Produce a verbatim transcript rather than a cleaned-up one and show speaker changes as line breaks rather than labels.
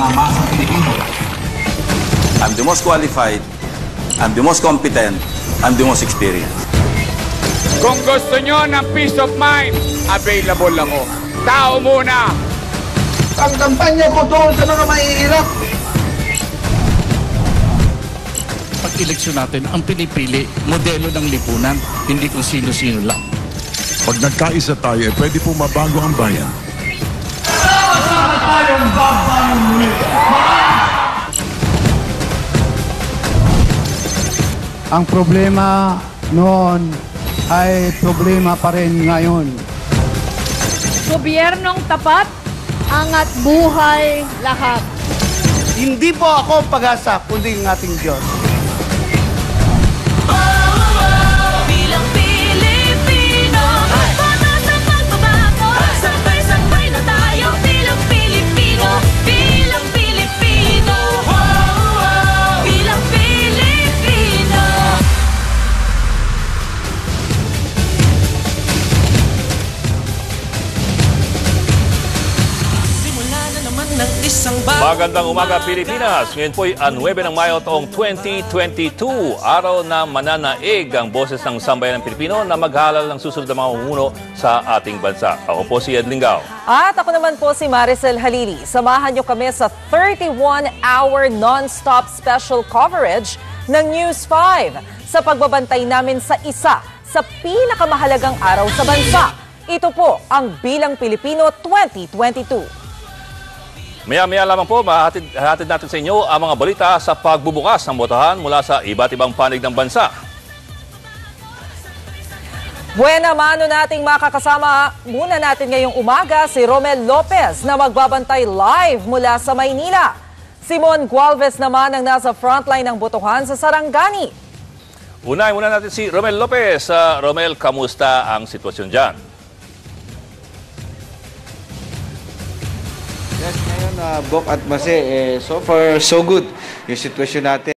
mga masang Pilipino.
I'm the most qualified, I'm the most competent, I'm the most experienced.
Kung gusto nyo ng peace of mind, available ako. Tao muna!
Ang kampanya ko doon sa mga mahihirap.
Pag-eleksyon natin, ang pinipili, modelo ng lipunan, hindi kung sino-sino lang.
Pag nagkaisa tayo, eh, pwede po mabago ang bayan.
Sama tayong babayang muli.
Ang problema noon ay problema pa rin ngayon.
Gobyernong tapat, angat buhay lahat.
Hindi po ako pag-asa, kundi ang ating Diyos.
Bilang Pilipino, bata sa pagbabago, sabay-sabay na tayo bilang Pilipino, bilang Pilipino, bilang Pilipino. Simula na naman ng isang bago.
Magandang umaga, Pilipinas! Ngayon po'y Nuwebe ng Mayo taong twenty twenty-two, araw na mananaig ang boses ng sambayan ng Pilipino na maghalal ng susunod na mga umuno sa ating bansa. Ako po si Ed Linggao.
At ako naman po si Maricel Halili. Samahan niyo kami sa thirty-one hour non-stop special coverage ng News five sa pagbabantay namin sa isa sa pinakamahalagang araw sa bansa. Ito po ang Bilang Pilipino twenty twenty-two.
Maya-maya lamang po, mahatid hatid natin sa inyo ang mga balita sa pagbubukas ng botohan mula sa iba't ibang panig ng bansa.
Buena mano nating makakasama muna natin ngayong umaga si Romel Lopez na magbabantay live mula sa Maynila. Simon Gualvez naman ang nasa frontline ng botohan sa Sarangani.
Unahin muna natin si Romel Lopez. Uh, Romel, kamusta ang sitwasyon dyan?
Yes, ngayon, uh, Bok at Mase, eh, so far so good yung sitwasyon natin.